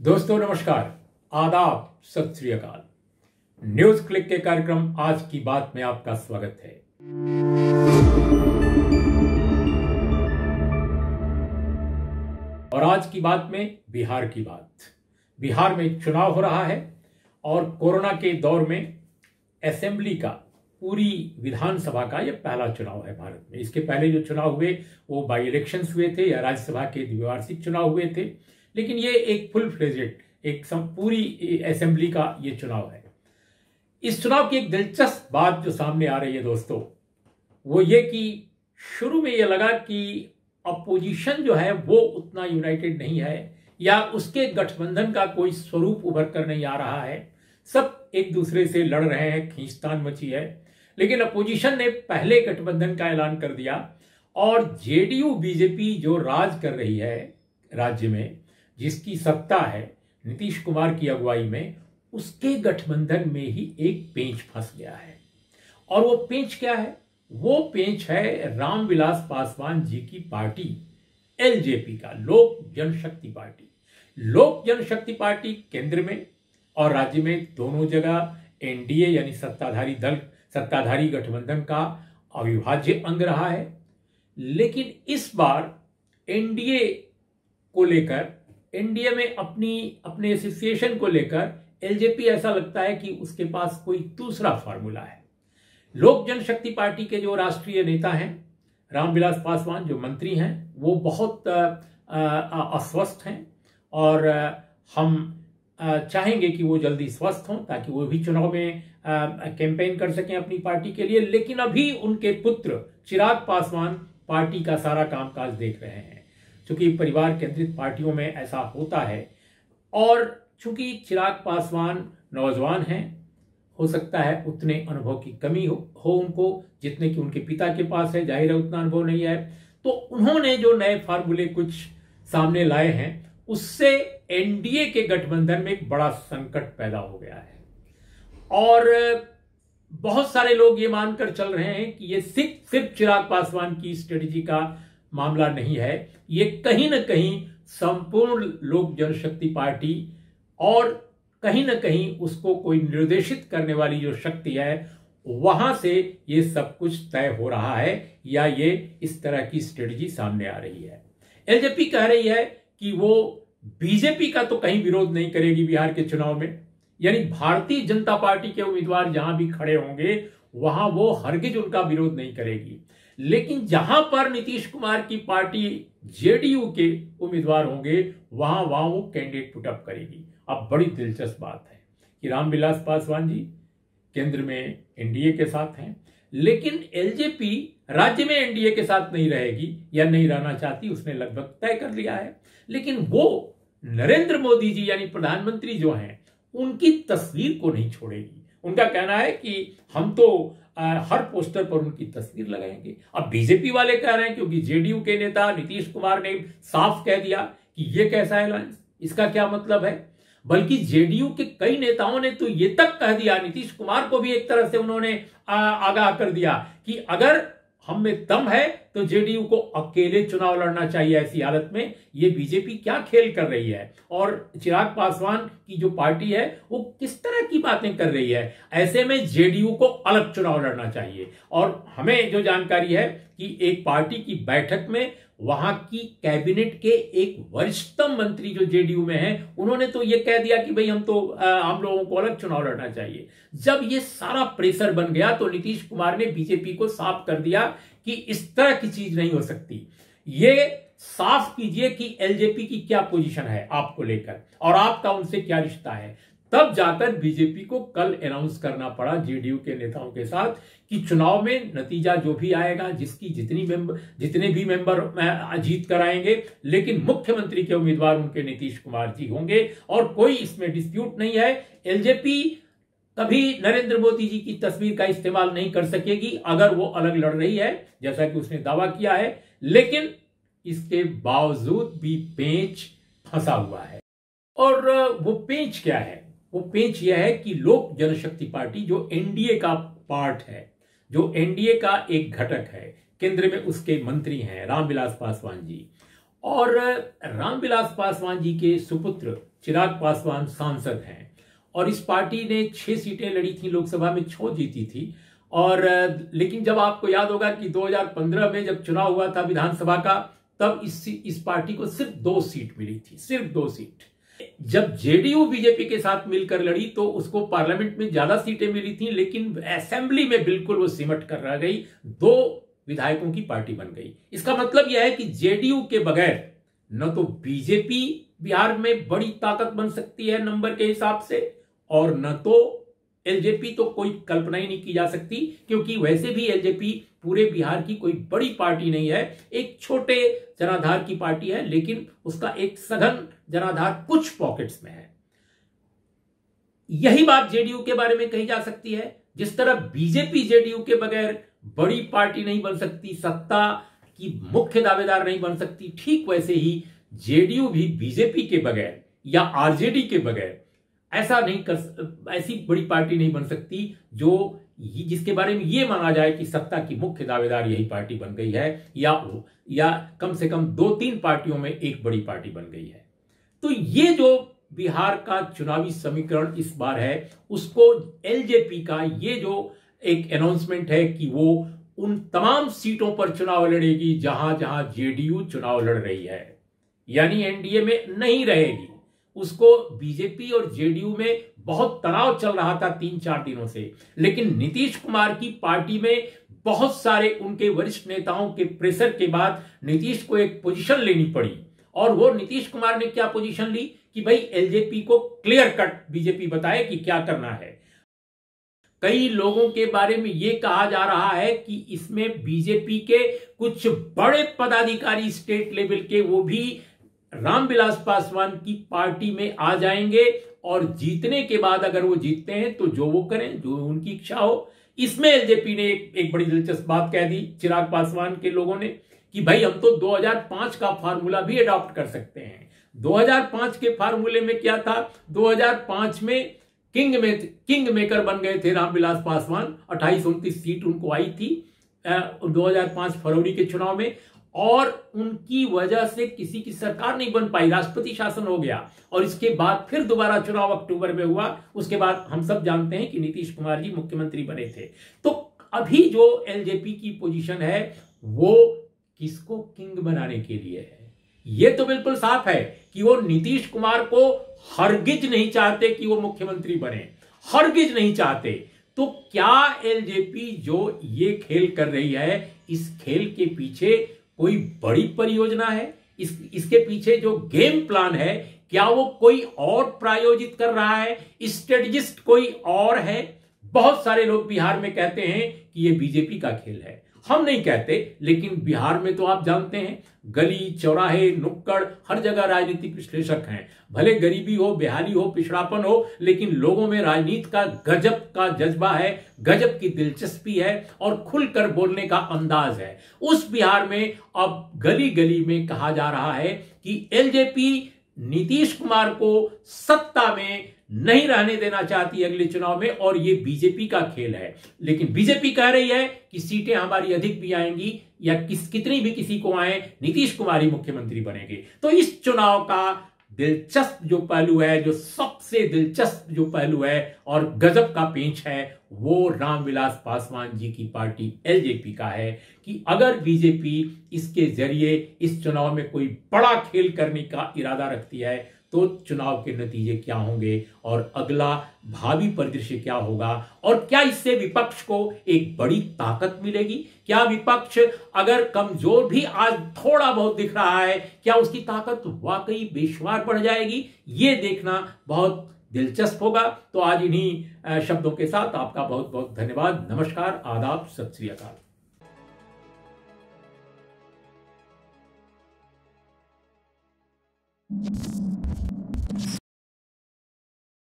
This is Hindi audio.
दोस्तों नमस्कार, आदाब, सत श्री अकाल। न्यूज क्लिक के कार्यक्रम आज की बात में आपका स्वागत है। और आज की बात में बिहार की बात। बिहार में चुनाव हो रहा है और कोरोना के दौर में असेंबली का, पूरी विधानसभा का यह पहला चुनाव है भारत में। इसके पहले जो चुनाव हुए वो बाई इलेक्शंस हुए थे या राज्यसभा के द्विवार्षिक चुनाव हुए थे, लेकिन ये एक फुल फ्लेजेड पूरी असेंबली का ये चुनाव है। इस चुनाव की एक दिलचस्प बात जो सामने आ रही है दोस्तों, वो ये कि शुरू में ये लगा कि अपोजिशन जो है वो उतना यूनाइटेड नहीं है या उसके गठबंधन का कोई स्वरूप उभर कर नहीं आ रहा है। सब एक दूसरे से लड़ रहे हैं, खींचतान मची है। लेकिन अपोजिशन ने पहले गठबंधन का ऐलान कर दिया और जेडीयू बीजेपी जो राज कर रही है राज्य में, जिसकी सत्ता है नीतीश कुमार की अगुवाई में, उसके गठबंधन में ही एक पेंच फंस गया है। और वो पेंच क्या है? वो पेंच है रामविलास पासवान जी की पार्टी एलजेपी का, लोक जनशक्ति पार्टी। लोक जनशक्ति पार्टी केंद्र में और राज्य में दोनों जगह एनडीए यानी सत्ताधारी गठबंधन का अविभाज्य अंग रहा है। लेकिन इस बार एनडीए को लेकर, एनडीए में अपने एसोसिएशन को लेकर एलजेपी ऐसा लगता है कि उसके पास कोई दूसरा फार्मूला है। लोक जनशक्ति पार्टी के जो राष्ट्रीय नेता हैं रामविलास पासवान, जो मंत्री हैं, वो बहुत अस्वस्थ हैं और हम चाहेंगे कि वो जल्दी स्वस्थ हों ताकि वो भी चुनाव में कैंपेन कर सकें अपनी पार्टी के लिए। लेकिन अभी उनके पुत्र चिराग पासवान पार्टी का सारा कामकाज देख रहे हैं। चूंकि परिवार केंद्रित पार्टियों में ऐसा होता है और चूंकि चिराग पासवान नौजवान हैं, हो सकता है उतने अनुभव की कमी हो उनको जितने कि उनके पिता के पास है। जाहिर है उतना अनुभव नहीं है, तो उन्होंने जो नए फार्मूले कुछ सामने लाए हैं उससे एनडीए के गठबंधन में एक बड़ा संकट पैदा हो गया है। और बहुत सारे लोग ये मानकर चल रहे हैं कि ये सिर्फ चिराग पासवान की स्ट्रेटेजी का मामला नहीं है, ये कहीं ना कहीं संपूर्ण लोक जनशक्ति पार्टी और कहीं ना कहीं उसको कोई निर्देशित करने वाली जो शक्ति है वहां से ये सब कुछ तय हो रहा है या ये इस तरह की स्ट्रेटेजी सामने आ रही है। एलजेपी कह रही है कि वो बीजेपी का तो कहीं विरोध नहीं करेगी बिहार के चुनाव में, यानी भारतीय जनता पार्टी के उम्मीदवार जहां भी खड़े होंगे वहां वो हरगिज उनका विरोध नहीं करेगी। लेकिन जहां पर नीतीश कुमार की पार्टी जेडीयू के उम्मीदवार होंगे वहां वो कैंडिडेट पुट अप करेगी। अब बड़ी दिलचस्प बात है कि रामविलास पासवान जी केंद्र में एनडीए के साथ हैं, लेकिन एलजेपी राज्य में एनडीए के साथ नहीं रहेगी या नहीं रहना चाहती, उसने लगभग तय कर लिया है। लेकिन वो नरेंद्र मोदी जी यानी प्रधानमंत्री जो हैं उनकी तस्वीर को नहीं छोड़ेगी। उनका कहना है कि हम तो हर पोस्टर पर उनकी तस्वीर लगाएंगे। अब बीजेपी वाले कह रहे हैं, क्योंकि जेडीयू के नेता नीतीश कुमार ने साफ कह दिया कि ये कैसा अलायंस, इसका क्या मतलब है। बल्कि जेडीयू के कई नेताओं ने तो ये तक कह दिया, नीतीश कुमार को भी एक तरह से उन्होंने आगाह कर दिया कि अगर हम में दम है तो जेडीयू को अकेले चुनाव लड़ना चाहिए। ऐसी हालत में ये बीजेपी क्या खेल कर रही है और चिराग पासवान की जो पार्टी है वो किस तरह की बातें कर रही है। ऐसे में जेडीयू को अलग चुनाव लड़ना चाहिए। और हमें जो जानकारी है कि एक पार्टी की बैठक में वहां की कैबिनेट के एक वरिष्ठतम मंत्री जो जेडीयू में हैं, उन्होंने तो ये कह दिया कि भाई हम लोगों को अलग चुनाव लड़ना चाहिए। जब ये सारा प्रेशर बन गया तो नीतीश कुमार ने बीजेपी को साफ कर दिया कि इस तरह की चीज नहीं हो सकती। ये साफ कीजिए कि एलजेपी की क्या पोजीशन है आपको लेकर और आपका उनसे क्या रिश्ता है। तब जाकर बीजेपी को कल अनाउंस करना पड़ा जेडीयू के नेताओं के साथ कि चुनाव में नतीजा जो भी आएगा, जितने भी मेंबर जीत कर आएंगे, लेकिन मुख्यमंत्री के उम्मीदवार उनके नीतीश कुमार जी होंगे और कोई इसमें डिस्प्यूट नहीं है। एलजेपी कभी नरेंद्र मोदी जी की तस्वीर का इस्तेमाल नहीं कर सकेगी अगर वो अलग लड़ रही है, जैसा कि उसने दावा किया है। लेकिन इसके बावजूद भी पेंच फंसा हुआ है। और वो पेंच क्या है? वो पेंच यह है कि लोक जनशक्ति पार्टी जो एनडीए का पार्ट है, जो एनडीए का एक घटक है, केंद्र में उसके मंत्री हैं रामविलास पासवान जी, और रामविलास पासवान जी के सुपुत्र चिराग पासवान सांसद हैं और इस पार्टी ने 6 सीटें लड़ी थी लोकसभा में, 6 जीती थी। और लेकिन जब आपको याद होगा कि 2015 में जब चुनाव हुआ था विधानसभा का, तब इस पार्टी को सिर्फ 2 सीट मिली थी, सिर्फ 2 सीट। जब जेडीयू बीजेपी के साथ मिलकर लड़ी तो उसको पार्लियामेंट में ज्यादा सीटें मिली थी, लेकिन असेंबली में बिल्कुल वो सिमट कर रह गई, 2 विधायकों की पार्टी बन गई। इसका मतलब यह है कि जेडीयू के बगैर न तो बीजेपी बिहार में बड़ी ताकत बन सकती है नंबर के हिसाब से, और न तो एलजेपी तो कोई कल्पना ही नहीं की जा सकती, क्योंकि वैसे भी एलजेपी पूरे बिहार की कोई बड़ी पार्टी नहीं है, एक छोटे जनाधार की पार्टी है, लेकिन उसका एक सघन जनाधार कुछ पॉकेट्स में है। यही बात जेडीयू के बारे में कही जा सकती है। जिस तरह बीजेपी जेडीयू के बगैर बड़ी पार्टी नहीं बन सकती, सत्ता की मुख्य दावेदार नहीं बन सकती, ठीक वैसे ही जेडीयू भी बीजेपी के बगैर या आरजेडी के बगैर ऐसी बड़ी पार्टी नहीं बन सकती जिसके बारे में यह माना जाए कि सत्ता की मुख्य दावेदार यही पार्टी बन गई है, या कम से कम 2-3 पार्टियों में एक बड़ी पार्टी बन गई है। तो ये जो बिहार का चुनावी समीकरण इस बार है, उसको एलजेपी का ये जो एक अनाउंसमेंट है कि वो उन तमाम सीटों पर चुनाव लड़ेगी जहां जहां जेडीयू चुनाव लड़ रही है, यानी एनडीए में नहीं रहेगी। उसको बीजेपी और जेडीयू में बहुत तनाव चल रहा था 3-4 दिनों से, लेकिन नीतीश कुमार की पार्टी में बहुत सारे उनके वरिष्ठ नेताओं के प्रेशर के बाद नीतीश को एक पोजीशन लेनी पड़ी। और वो नीतीश कुमार ने क्या पोजीशन ली कि भाई एलजेपी को क्लियर कट बीजेपी बताए कि क्या करना है। कई लोगों के बारे में यह कहा जा रहा है कि इसमें बीजेपी के कुछ बड़े पदाधिकारी स्टेट लेवल के, वो भी रामविलास पासवान की पार्टी में आ जाएंगे, और जीतने के बाद अगर वो जीतते हैं तो जो वो करें, जो उनकी इच्छा हो। इसमें एलजेपी ने एक बड़ी दिलचस्प बात कह दी चिराग पासवान के लोगों ने कि भाई हम तो 2005 का फार्मूला भी अडॉप्ट कर सकते हैं। 2005 के फार्मूले में क्या था? 2005 में किंग मेकर बन गए थे रामविलास पासवान, 28-29 सीट उनको आई थी 2005 फरवरी के चुनाव में, और उनकी वजह से किसी की सरकार नहीं बन पाई, राष्ट्रपति शासन हो गया। और इसके बाद फिर दोबारा चुनाव अक्टूबर में हुआ। उसके बाद हम सब जानते हैं कि नीतीश कुमार जी मुख्यमंत्री बने थे। तो अभी जो एलजेपी की पोजीशन है वो किसको किंग बनाने के लिए है? ये तो बिल्कुल साफ है कि वो नीतीश कुमार को हरगिज नहीं चाहते कि वो मुख्यमंत्री बने, हरगिज नहीं चाहते। तो क्या एलजेपी जो ये खेल कर रही है, इस खेल के पीछे कोई बड़ी परियोजना है? इसके पीछे जो गेम प्लान है, क्या वो कोई और प्रायोजित कर रहा है? स्ट्रेटजिस्ट कोई और है? बहुत सारे लोग बिहार में कहते हैं कि ये बीजेपी का खेल है। हम नहीं कहते, लेकिन बिहार में तो आप जानते हैं गली चौराहे नुक्कड़ हर जगह राजनीतिक विश्लेषक हैं। भले गरीबी हो, बेहाली हो, पिछड़ापन हो, लेकिन लोगों में राजनीति का गजब का जज्बा है, गजब की दिलचस्पी है और खुलकर बोलने का अंदाज है। उस बिहार में अब गली गली में कहा जा रहा है कि एलजेपी नीतीश कुमार को सत्ता में नहीं रहने देना चाहती अगले चुनाव में, और ये बीजेपी का खेल है। लेकिन बीजेपी कह रही है कि सीटें हमारी अधिक भी आएंगी या कितनी भी किसी को आए, नीतीश कुमार ही मुख्यमंत्री बनेंगे। तो इस चुनाव का दिलचस्प जो पहलू है, जो सबसे दिलचस्प जो पहलू है और गजब का पेंच है, वो रामविलास पासवान जी की पार्टी एलजेपी का है कि अगर बीजेपी इसके जरिए इस चुनाव में कोई बड़ा खेल करने का इरादा रखती है तो चुनाव के नतीजे क्या होंगे और अगला भावी परिदृश्य क्या होगा, और क्या इससे विपक्ष को एक बड़ी ताकत मिलेगी? क्या विपक्ष अगर कमजोर भी आज थोड़ा बहुत दिख रहा है, क्या उसकी ताकत वाकई बेशुमार बढ़ जाएगी? ये देखना बहुत दिलचस्प होगा। तो आज इन्हीं शब्दों के साथ आपका बहुत बहुत धन्यवाद। नमस्कार, आदाब, सत श्री अकाल।